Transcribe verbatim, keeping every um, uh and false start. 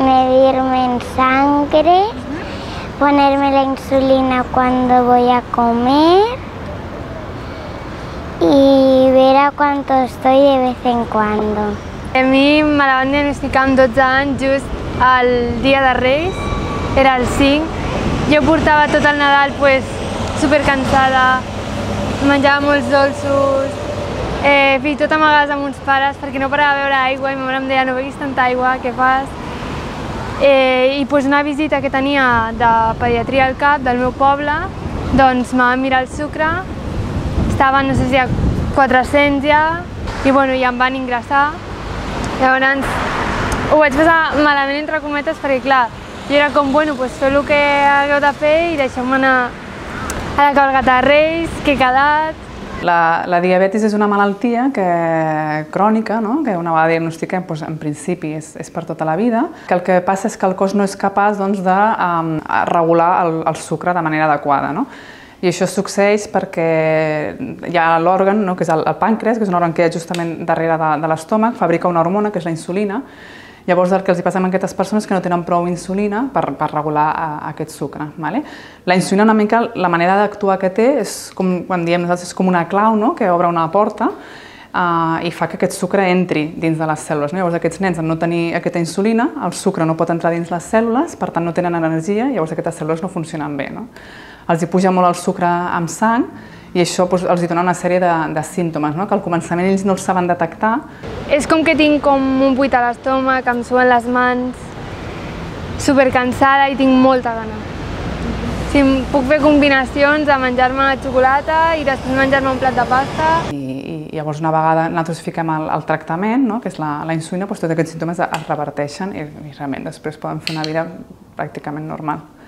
medirme en sangre, ponerme la insulina cuando voy a comer y ver a cuánto estoy de vez en cuando. A mi me la van diagnosticar amb dotze anys, just el dia de Reis, era el cinc. Jo portava tot el Nadal pues, supercansada, menjava molts dolços, eh, fins i tot amagades amb uns pares perquè no parava de beure aigua i ma mare em deia no beguis tanta aigua, què fas? Eh, I pues, una visita que tenia de pediatria al cap del meu poble, doncs me van mirar el sucre, estava no sé si a quatre-cents ja, i bueno, ja em van ingressar. Llavors ho vaig passar malament entre cometes perquè clar, jo era com, bueno, pues feu el que hagueu de fer i deixeu-me anar a la cabalgata de Reis, que he quedat. La, la diabetis és una malaltia que, crònica, no? Que una vegada diagnostiquem, doncs, en principi és, és per tota la vida, que el que passa és que el cos no és capaç doncs, de um, regular el, el sucre de manera adequada. No? I això succeeix perquè hi ha l'òrgan, no? Que és el, el pàncreas, que és un òrgan que hi ha justament darrere de, de l'estómac, fabrica una hormona, que és la insulina. Llavors el que els passa a aquestes persones és que no tenen prou insulina per, per regular a, a aquest sucre. Vale? La insulina una mica, la manera d'actuar que té és com, quan diem nosaltres, és com una clau, no? Que obre una porta uh, i fa que aquest sucre entri dins de les cèl·lules. No? Llavors aquests nens, al no tenir aquesta insulina, el sucre no pot entrar dins les cèl·lules, per tant no tenen energia, llavors aquestes cèl·lules no funcionen bé. No? Els hi puja molt el sucre amb sang i això doncs, els hi dona una sèrie de, de símptomes, no? Que al començament ells no els saben detectar. És com que tinc com un buit a l'estómac, em suen les mans, supercansada i tinc molta gana. O sigui, puc fer combinacions de menjar-me xocolata i després menjar-me un plat de pasta. I, i llavors una vegada nosaltres fiquem el, el tractament, no? Que és la, la insulina, doncs tots aquests símptomes es reverteixen i, i realment després poden fer una vida pràcticament normal.